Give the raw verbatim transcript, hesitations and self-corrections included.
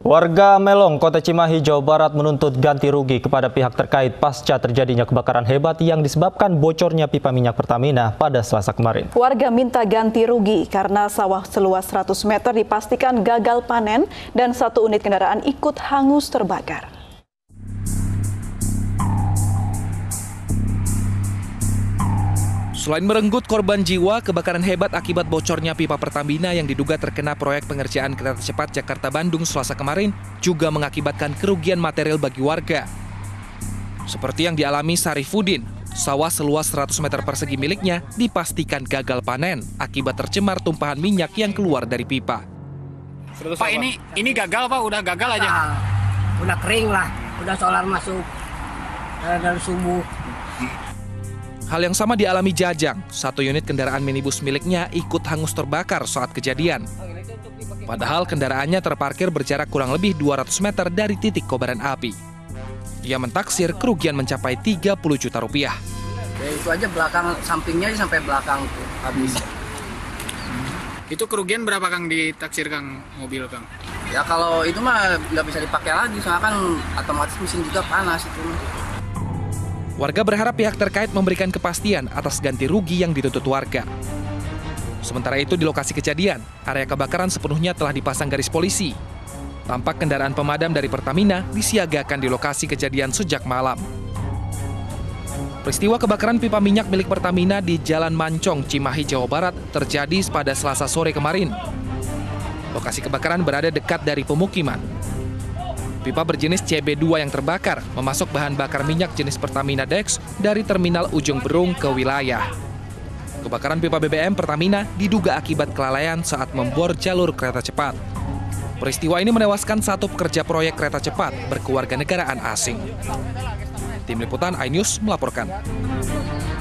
Warga Melong, Kota Cimahi, Jawa Barat menuntut ganti rugi kepada pihak terkait pasca terjadinya kebakaran hebat yang disebabkan bocornya pipa minyak Pertamina pada Selasa kemarin. Warga minta ganti rugi karena sawah seluas seratus meter dipastikan gagal panen dan satu unit kendaraan ikut hangus terbakar. Selain merenggut korban jiwa, kebakaran hebat akibat bocornya pipa Pertamina yang diduga terkena proyek pengerjaan kereta cepat Jakarta-Bandung Selasa kemarin juga mengakibatkan kerugian material bagi warga. Seperti yang dialami Sarifudin, sawah seluas seratus meter persegi miliknya dipastikan gagal panen akibat tercemar tumpahan minyak yang keluar dari pipa. Pak, ini ini gagal Pak, udah gagal aja. Nah, udah kering lah, udah solar masuk dari subuh. Hal yang sama dialami Jajang, satu unit kendaraan minibus miliknya ikut hangus terbakar saat kejadian. Padahal kendaraannya terparkir berjarak kurang lebih dua ratus meter dari titik kobaran api. Ia mentaksir kerugian mencapai tiga puluh juta rupiah. Ya itu aja belakang, sampingnya aja sampai belakang tuh habis. Itu kerugian berapa Kang ditaksir Kang mobil Kang? Ya kalau itu mah nggak bisa dipakai lagi, soalnya kan otomatis mesin juga panas itu. Warga berharap pihak terkait memberikan kepastian atas ganti rugi yang dituntut warga. Sementara itu di lokasi kejadian, area kebakaran sepenuhnya telah dipasang garis polisi. Tampak kendaraan pemadam dari Pertamina disiagakan di lokasi kejadian sejak malam. Peristiwa kebakaran pipa minyak milik Pertamina di Jalan Mancong, Cimahi, Jawa Barat terjadi pada Selasa sore kemarin. Lokasi kebakaran berada dekat dari pemukiman. Pipa berjenis C B dua yang terbakar memasuk bahan bakar minyak jenis Pertamina Dex dari terminal Ujung Berung ke wilayah. Kebakaran pipa B B M Pertamina diduga akibat kelalaian saat membor jalur kereta cepat. Peristiwa ini menewaskan satu pekerja proyek kereta cepat berkewarganegaraan asing. Tim Liputan iNews melaporkan.